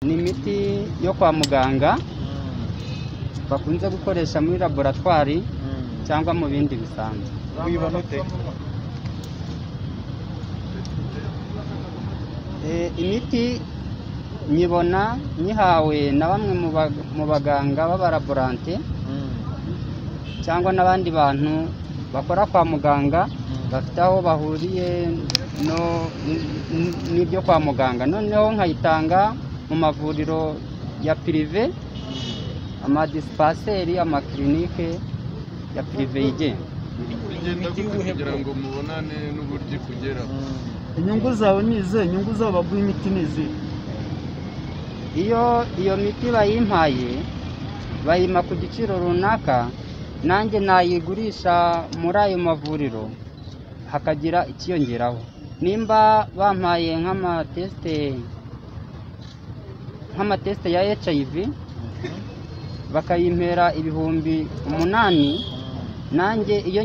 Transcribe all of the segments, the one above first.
ni imiti yo kwa muganga bakunze gukoresha muri laboratwari cyangwa mu bindi bisanzwe. Uyibona ute? Imiti nyibona nyihawe na bamwe mu baganga b'abalaborante cyangwa n'abandi bantu bakora kwa muganga bafite aho bahuriye n'ibyo kwa muganga, noneho nkayitanga mu mavuriro ya prive, amadisipaseri, amakirinike ya prive yigenga. Kugira ngo mubonane n'uburyo kugera. Inyungu zawe ni izihe? Inyungu zabo baguha imiti ni izihe? Iyo miti bayimpaye bayima ku giciro runaka, nanjye nayigurisha muri ayo mavuriro hakagira ikiyongeraho. Nimba bampaye nk'amateste ya HIV bakayimpera ibihumbi 8, nanjye iyo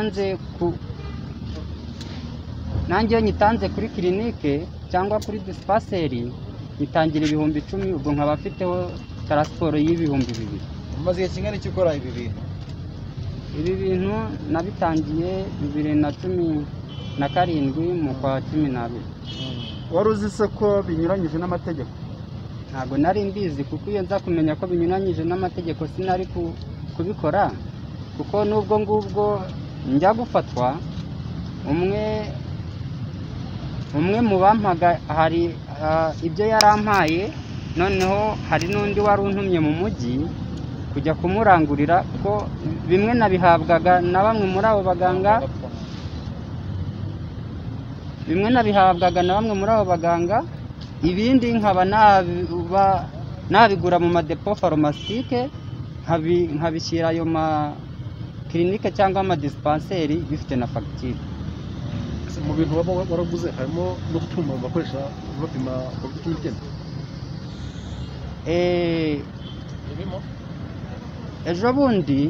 nyitanze kuri kirinike cyangwa kuri dispenseri nyitangira ibihumbi 10, ubwo nkaba afiteho transport y'ibihumbi 2. Umaze igihe kingana iki ukora ibi bintu? Ibi bintu nabitangiye 2017 mu kwa 12. Wari uzi se ko binyuranyije n'amategeko? Ntabwo nari mbizi, kuko iyo nza kumenya ko binyuranyije n'amategeko sinari kubikora, kuko nubwo ngubwo njya gufatwa umwe mu bampaga hari ibyo yarampaye, noneho hari n'undi wari untumye mu mujyi kujya kumurangurira, kuko bimwe nabihabwaga na bamwe muri abo baganga, ibindi nkaba nabigura mu madepo farumastike nkabishyira ayo makirinike cyangwa amadispenseri bifite na fagitire. Mu bintu waba waraguze harimo no gutuma bakoresha bapima Covid-19? Ejo bundi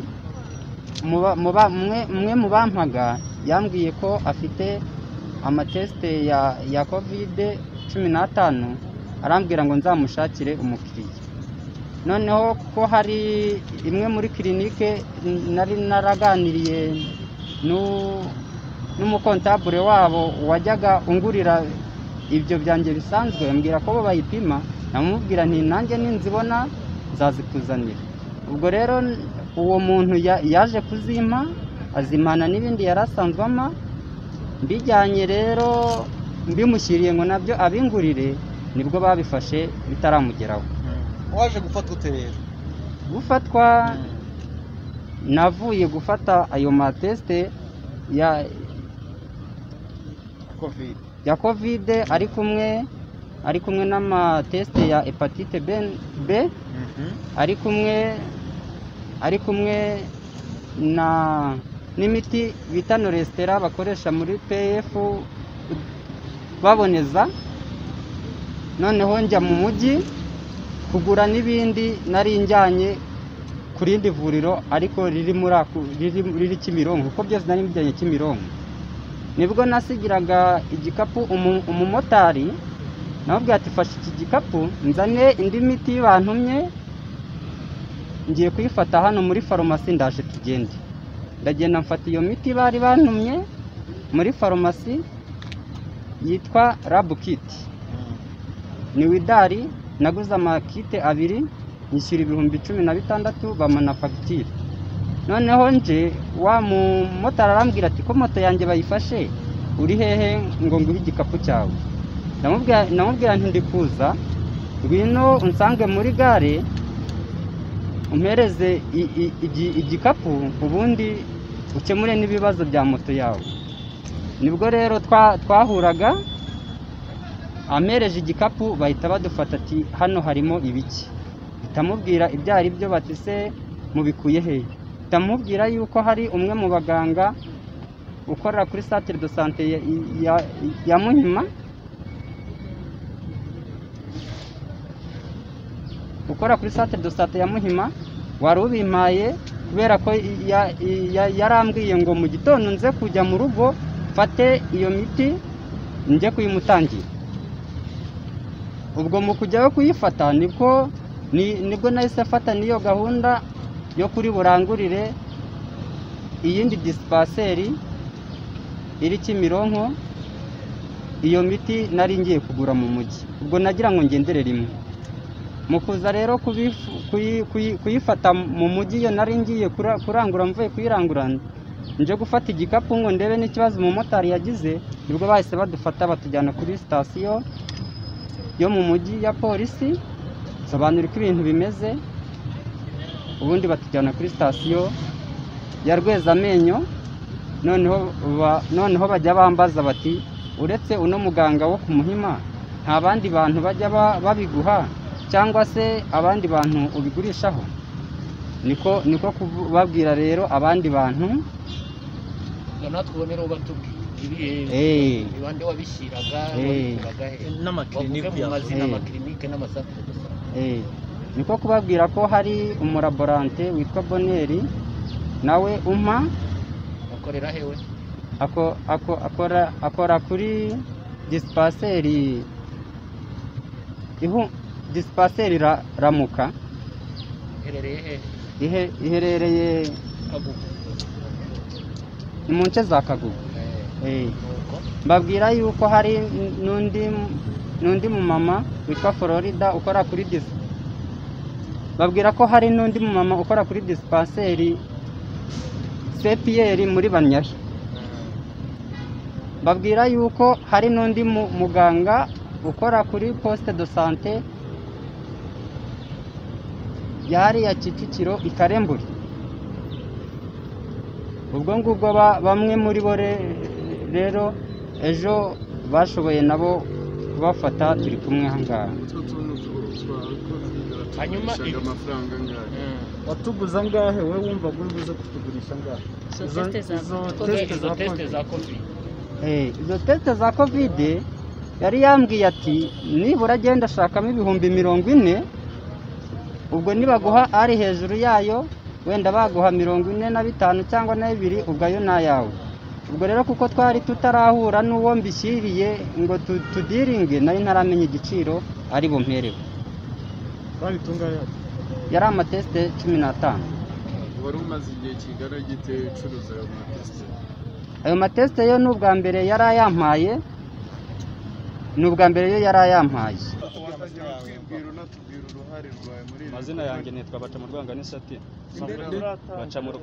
umwe mu bampaga yambwiye ko afite amateste ya Covid-19, arambwira ngo nzamushakire umukiriya. Noneho ko hari imwe muri kirinike nari naraganiriye n'umukontabure wabo wajyaga ungurira ibyo byanjye bisanzwe, ambwira ko bo bayipima, namubwira nti nanjye ninzibona nzazikuzanira. Ubwo rero uwo muntu yaje kuzimpa, azimana n'ibindi yarasanzwe ama, mbijyanye rero mbimushyiriye ngo nabyo abingurire, nibwo babifashe bitaramugeraho. Waje gufatwa ute rero? Gufatwa navuye gufata ayo mateste ya Covid ari kumwe n'amateste ya hepatite B, ari kumwe n'imiti bita norestera bakoresha muri PF baboneza. Noneho njya mu mujyi kugura n'ibindi nari njyanye ku rindi vuriro ariko riri Kimironko, kuko byose nari mbijyanye Kimironko. Nibwo nasigiraga igikapu umumotari, namubwira ati fasha iki gikapu nzane indi miti bantumye, ngiye kuyifata hano muri farumasi, ndaje tugende. Ndagenda mfata iyo miti bari bantumye muri farumasi yitwa Lab Kit, ni widari. Naguze amakite 2, nyishyura ibihumbi 16, bamana fagitire. Noneho nje wa mumotari arambwira ati ko moto yanjye bayifashe, uri hehe ngo nguhe igikapu cyawe? Namubwira nti ndi kuza, ngwino unsange muri gare umpereze igikapu, ubundi ukemure n'ibibazo bya moto yawe. Nibwo rero twahuraga, amereje igikapu bahita badufata ati hano harimo ibiki. Bitamubwira ibyo ari byo, bati se mubikuye hehe? Bitamubwira yuko hari umwe mu baganga ukorera kuri centre de santé ya Muhima, wari ubimpaye, kubera ko yarambwiye ngo mu gitondo nze kujya mu rugo mfate iyo miti njye kuyimutangira. ubwo mu kujyayo kuyifata nibwo nahise afata n'iyo gahunda yo kuri burangurire iyindi dispenseri iri Kimironko. Iyo miti nari ngiye kugura mu mujyi, ubwo nagira ngo ngendere rimwe. Mu kuza rero kuyifata mu mujyi, iyo nari ngiye kurangura, mvuye kuyirangura nje gufata igikapu ngo ndebe n'ikibazo umumotari yagize, nibwo bahise badufata batujyana kuri sitasiyo yo mu mujyi ya polisi, sobanura uko ibintu bimeze, ubundi batujyana kuri sitasiyo ya Rwezamenyo. Noneho bajya bambaza bati uretse uno muganga wo ku Muhima nta bandi bantu bajya babiguha cyangwa se abandi bantu ubigurishaho? Niko kubabwira rero abandi bantu natwe rero batubwira ibande wabishyiraga n'amakilinike n'amakilinike n'amasantere. Niko kubabwira ko hari umulaborante witwa Boneri nawe umpa akorera hewe, akora kuri dispenseri Ramuka. Iherereye mu nce za Kagugu. Mbabwira yuko hari n'undi mumama witwa Florida ukora kuri babwira ko hari n'undi mumama ukora kuri dispenseri CPR muri Banyahe. Babwira yuko hari n'undi muganga ukora kuri poste de santé yari ya Kicukiro Ikaremburi. Ubwo ngubwo bamwe muri bo rero ejo bashoboye nabo kubafata, turi kumwe ahangaha. hanyuma amafaranga ngahe watuguza ngahe we wumva gubuze kutugurisha ngahe? izo teste za covid izo teste za covid yari yambwiye ati nibura agenda ashakamo 40,000, ubwo nibaguha ari hejuru yayo wenda baguha 45 cyangwa 2, ubwo ayo nayawe. Ubwo rero kuko twari tutarahura n'uwo mbishyiriye ngo tudiringe, nari ntaramenya igiciro ari bumperewe. Babitungaye yari amateste 15. wari umaze igihe kigana gite ucuruza ayo mateste? Ayo mateste yo n'ubwa mbere yari ayampaye, Amazina yanjye nitwa baca mu Rwanda n'isati. Baca mu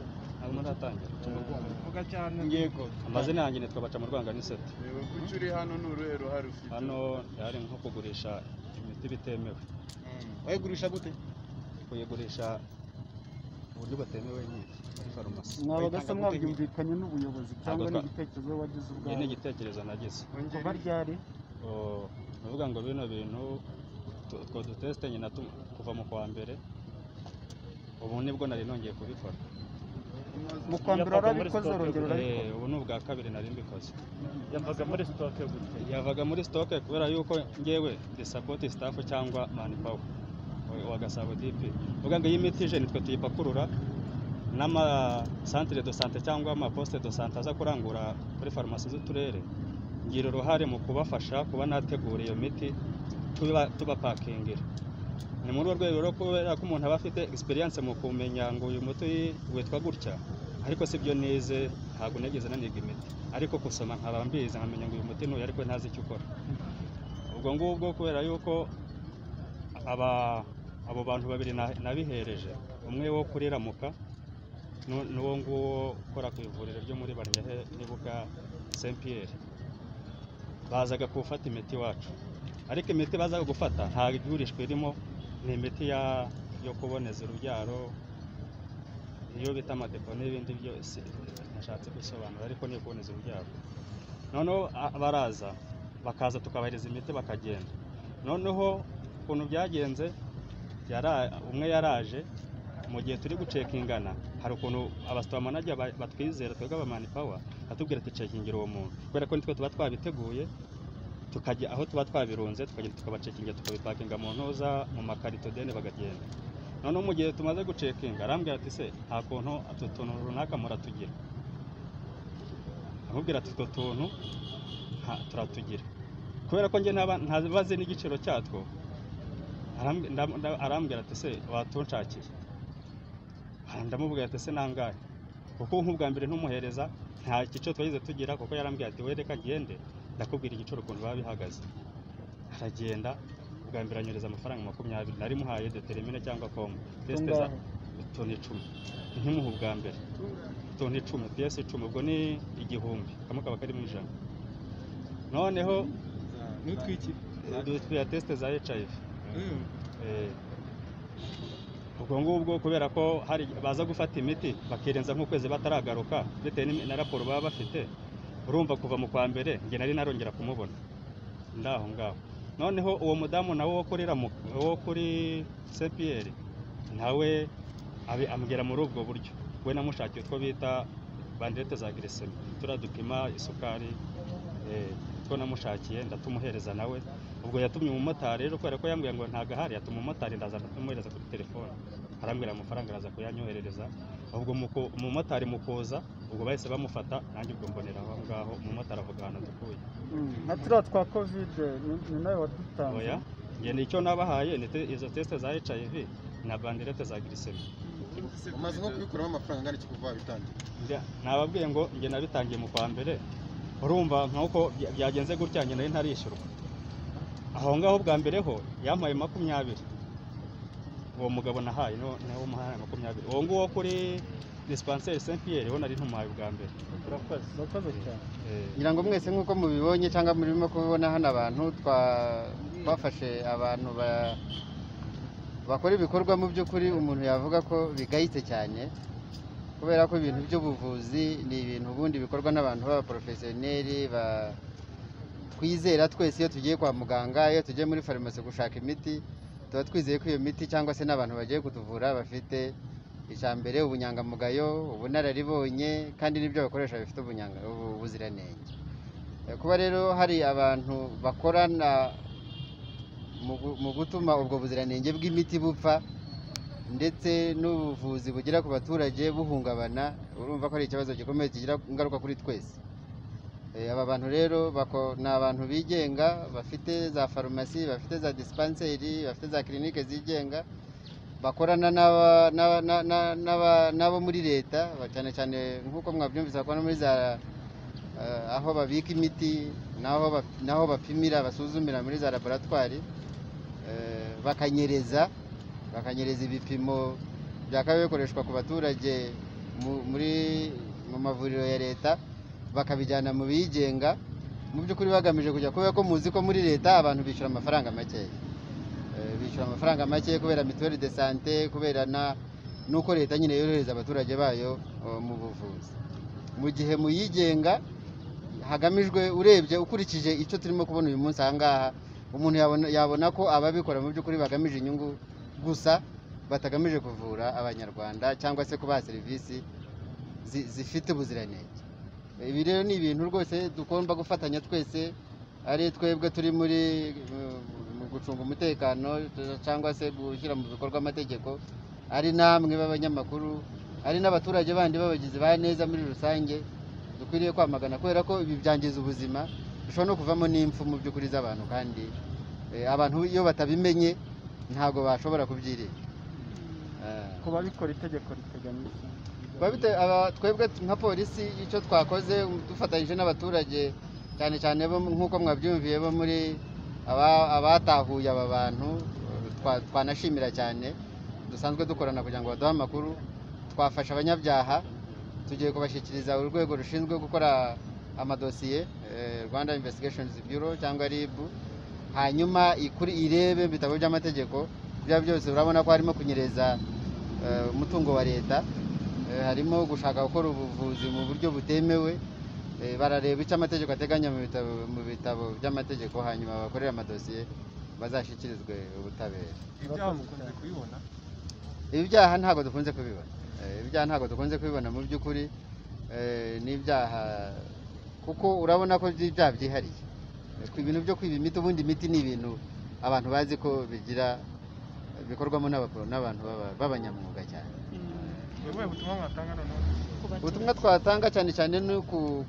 Yego. Amazina yanjye nitwa baca mu Rwanda n'isati. Kuki uri hano n'uruhe ruhare ufite? Hano yari nko kugurisha imiti bitemewe. wayigurisha gute? Kuyigurisha uburyo batemewe muri farumasi. Mwabaga se mwabyumvikanye n'ubuyobozi cyangwa n'igitekerezo wagize ubwawe? Ni igitekerezo nagize. Kuva ryari? Navuga ngo bino bintu two duteste nyina kuva mu kwa mbere, ubu nibwo nari nongeye kubikora. Mu kwa mbere arabikoze urongero ariko ubu ni ubwa kabiri nari mbikoze. yavaga muri stock gute? Yavaga muri stock kubera yuko ngewe ndi support staff cyangwa manpower wa Gasabo DP. Uvuga ngo iyi miti je nitwe tuyipakurura n'ama centre de santé cyangwa ama poste de santé aza kurangura kuri farumasi z'uturere. Ngira uruhare mu kubafasha kuba nategura iyo miti tuba pakingira. Ni muri urwo rwego rwo kubera ko umuntu aba afite experience mu kumenya ngo uyu muti witwa gutya, ariko sibyo neze, ntabwo negeze naniga imiti, ariko kusoma nkaba mbizi nkamenya ngo uyu muti n'uyu ariko ntazi icyo ukora. Ubwo ngubwo kubera yuko abo bantu babiri nabihereje, umwe wo kuri Ramuka n'uwo nguwo ukora ku ivuriro ryo muri Banyahe nibuka Saint Pierre, bazaga gufata imiti wacu, ariko imiti bazaga gufata ntabwo igurishwa irimo, ni imiti yo kuboneza urubyaro, iyo bita amadepo n'ibindi byose nashatse gusobanura, ariko ni kuboneza urubyaro. Noneho baraza bakaza tukabahereza imiti bakagenda. Noneho ukuntu byagenze, umwe yaraje mu gihe turi gucekingana, hari ukuntu abasitwa manager batwizera twebwe aba manpower atubwira ati cekingira uwo muntu, kubera ko nitwe tuba twabiteguye, tukajya aho tuba twabirunze tukagenda tukabacekinga tukabipakinga mu ntoza mu makarito dene bagagenda. Noneho mu gihe tumaze gucekinga arambwira ati se nta kuntu atu tuntu runaka muratugira, amubwira ati utwo tuntu turatugira, kubera ko nge ntabazi n'igiciro cyatwo, arambwira ati se watunshakiye, ndamubwira ati se nangahe, kuko nk'ubwa mbere ntumuhereza nta giciro twagize tugira, kuko yarambwira ati we reka agende ndakubwira igiciro ukuntu biba bihagaze. Aragenda ubwa mbere anyereza amafaranga 20, nari muhaye determine cyangwa komo teste za toni 10, ntimuhe ubwa mbere toni 10 PS 10, ubwo ni 1000 kamwe kaba kari mu ijana. Noneho n'utwiki ya teste za HIV. Ubwo ngubwo kubera ko hari baza gufata imiti bakirenza nk'ukwezi bataragaruka bitewe na raporo baba bafite, urumva kuva mu kwa mbere nge nari narongera kumubona ndaho ngaho. Noneho uwo mudamu nawe wo kuri CPR nawe ambwira muri ubwo buryo, we namushakiye utwo bita bandelete za glycemie, turadupima isukari, two namushakiye ndatumuhereza nawe. Ubwo yatumye umumotari rero kubera ko yambwiye ngo ntago ahari, yatuma umumotari ndaza kumuhereza kuri telefone, arambwira amafaranga araza kuyanyoherereza. Ubwo umumotari mukoza ubwo bahise bamufata, nanjye ubwo mbonera aho ngaho umumotari avuga ahantu dukuye. nka turiya twa Covid ni nawe wadutanze? Oya, nge nicyo nabahaye ni izo teste za HIV na bandelete za glycemie. Umaze nko kubikuramo amafaranga angana iki kuva bitangiye? Nababwiye ngo nge nabitangiye mu kwa mbere, urumva nk'uko byagenze gutya nge nari ntarishyurwa. Aho ngaho bwa mbere ho yampaye 20, uwo mugabo nahaye nawe umuhaye 20. Uwo nguwo kuri dispensaire Saint Pierre ho nari ntumuhaye bwa mbere. Urakoze cyane. ngira ngo mwese nk'uko mubibonye cyangwa murimo kubona hano abantu twafashe abantu bakora ibikorwa mu by'ukuri umuntu yavuga ko bigayitse cyane, kubera ko ibintu by'ubuvuzi ni ibintu ubundi bikorwa n'abantu b'abaprofesiyoneri twizera twese. Iyo tugiye kwa muganga, iyo tugiye muri farumasi gushaka imiti, tuba twizeye ko iyo miti cyangwa se n'abantu bagiye kutuvura bafite ijambere, ubunyangamugayo, ubunararibonye, kandi n'ibyo bakoresha bifite ubuziranenge. Kuba rero hari abantu bakorana mu gutuma ubwo buziranenge bw'imiti bupfa ndetse n'ubuvuzi bugera ku baturage buhungabana, urumva ko ari ikibazo gikomeye kigira ingaruka kuri twese. Aba bantu rero ni abantu bigenga, bafite za farumasi, bafite za dispensaire, bafite za clinique zigenga, bakorana n'abo muri leta, cyane cyane nk'uko mwabyumvise bakora muri za aho babika imiti, naho bapimira, basuzumira muri za laboratwari, bakanyereza ibipimo byakabaye bikoreshwa ku baturage mu mavuriro ya leta, bakabijyana mu bigenga, mu by'ukuri bagamije kujya, kubera ko muzi ko muri leta abantu bishyura amafaranga make, kubera mituweli de sante, kubera nuko leta nyine yorohereza abaturage bayo mu buvuzi. Mu gihe mu yigenga hagamijwe, urebye ukurikije icyo turimo kubona uyu munsi aha ngaha, umuntu yabona ko ababikora mu by'ukuri bagamije inyungu gusa, batagamije kuvura abanyarwanda cyangwa se kubaha serivisi zifite ubuziranenge. Ibi rero ni ibintu rwose tugomba gufatanya twese, ari twebwe turi mu gucunga umutekano cyangwa se gushyira mu bikorwa amategeko, ari namwe b'abanyamakuru, ari n'abaturage bandi b'abagizi ba neza muri rusange, dukwiriye kwamagana, kubera ko ibi byangiza ubuzima, bishobora no kuvamo n'impfu mu by'ukuri z'abantu, kandi abantu iyo batabimenye ntabwo bashobora kubyirinda. Ku babikora itegeko riteganya iki? Twebwe nka polisi icyo twakoze dufatanyije n'abaturage, cyane cyane nk'uko mwabyumviye bo muri abatahuye aba bantu, twanashimira cyane, dusanzwe dukorana kugira ngo baduhe amakuru. Twafashe abanyabyaha, tugiye kubashyikiriza urwego rushinzwe gukora amadosiye, Rwanda Investigations Bureau cyangwa RIB, hanyuma irebe ibitabo by'amategeko. Bya byose urabona ko harimo kunyereza umutungo wa leta, harimo gushaka gukora ubuvuzi mu buryo butemewe. Barareba icyo amategeko ateganya mu bitabo by'amategeko, hanyuma bakorera amadosiye, bazashyikirizwe ubutabera. Ibyaha mukunze kubibona? Ibyaha ntabwo dukunze kubibona mu by'ukuri, n'ibyaha kuko urabona ko ibyaha byihariye. Ibintu byo kwiba imiti, ubundi imiti ni ibintu abantu bazi ko bikorwamo n'abantu b'abanyamwuga cyane. Ubutumwa twatanga cyane cyane ni ku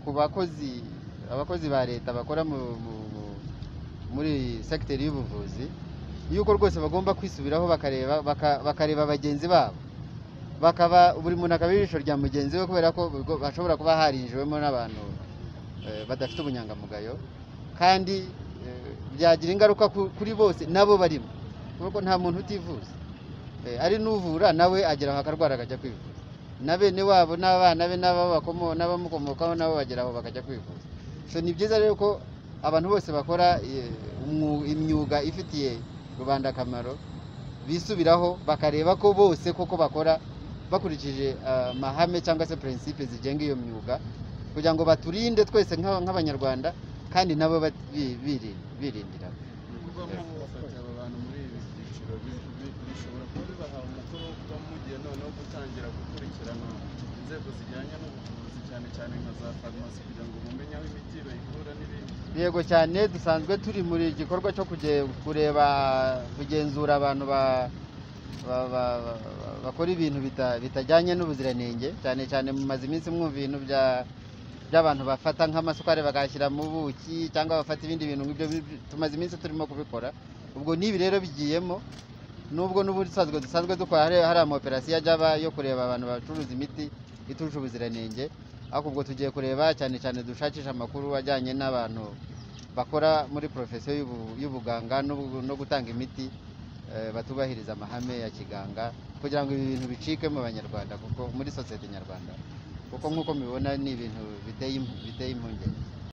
abakozi ba leta bakora muri sekiteri y'ubuvuzi, yuko rwose bagomba kwisubiraho bakareba bagenzi babo, bakaba buri muntu akaba ijisho rya mugenzi we, kubera ko bashobora kuba harinjiwemo n'abantu badafite ubunyangamugayo, kandi byagira ingaruka kuri bose nabo barimo, kuko nta muntu utivuza, ari n'uvura nawe ageraho akarwara akajya kwivuza, na bene wabo n'abana be n'abamukomokaho nabo bageraho bakajya kwivuza. So ni byiza rero ko abantu bose bakora imyuga ifitiye rubanda akamaro bisubiraho bakareba ko bose koko bakora bakurikije amahame cyangwa se principe zigenga iyo myuga, kugira ngo baturinde twese nk'abanyarwanda, kandi nabo birindira. Bafata aba bantu muri ibi byiciro bishobora kuba bibaha umukoro wo kuba mugiye noneho gutangira gukurikirana inzego zijyanye n'ubuvuzi, cyane cyane nka za farumasi, kugira ngo mumenye aho imiti bayivura n'ibindi. Yego cyane, dusanzwe turi muri gikorwa cyo kugenzura abantu bakora ibintu bitajyanye n'ubuziranenge, cyane cyane mumaze iminsi mwumva ibintu by'abantu bafata nk'amasukari bakashyira mu buki, cyangwa bafata ibindi bintu nk'ibyo. Tumaze iminsi turimo kubikora, ubwo n'ibi rero bigiyemo, nubwo dusanzwe dukora hari amaoperasiyo ajya yo kureba abantu bacuruza imiti itujuje ubuziranenge, ariko ubwo tugiye kureba cyane cyane dushakisha amakuru ajyanye n'abantu bakora muri profesiyo y'ubuganga no gutanga imiti batubahiriza amahame ya kiganga, kugira ngo ibi bintu bicike mu banyarwanda, kuko muri sosiyete nyarwanda, kuko nk'uko mubibona ni ibintu biteye impungenge.